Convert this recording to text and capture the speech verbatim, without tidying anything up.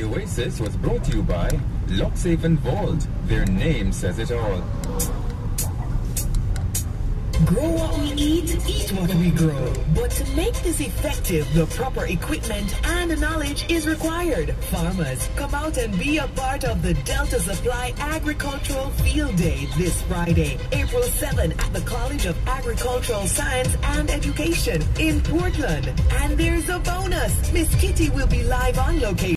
Oasis was brought to you by Lock Safe and Vault. Their name says it all. Grow what we eat, eat what we grow. But to make this effective, the proper equipment and knowledge is required. Farmers, come out and be a part of the Delta Supply Agricultural Field Day this Friday, April seventh at the College of Agricultural Science and Education in Portland. And there's a bonus. Miss Kitty will be live on location.